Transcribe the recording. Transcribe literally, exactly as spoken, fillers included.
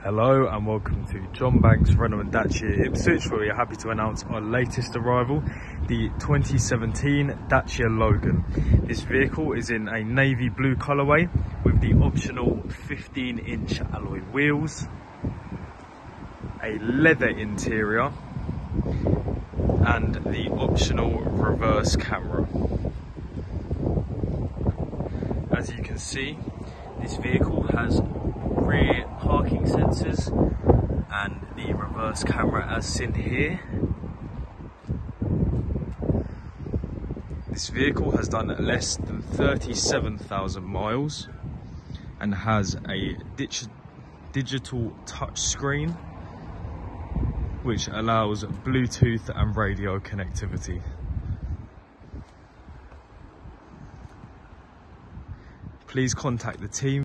Hello and welcome to John Banks Renault and Dacia Ipswich, where we are happy to announce our latest arrival, the twenty seventeen Dacia Logan. This vehicle is in a navy blue colourway with the optional fifteen inch alloy wheels, a leather interior and the optional reverse camera. As you can see, this vehicle has rear parking sensors and the reverse camera as seen here. This vehicle has done less than thirty-seven thousand miles and has a dig digital touch screen which allows Bluetooth and radio connectivity. Please contact the team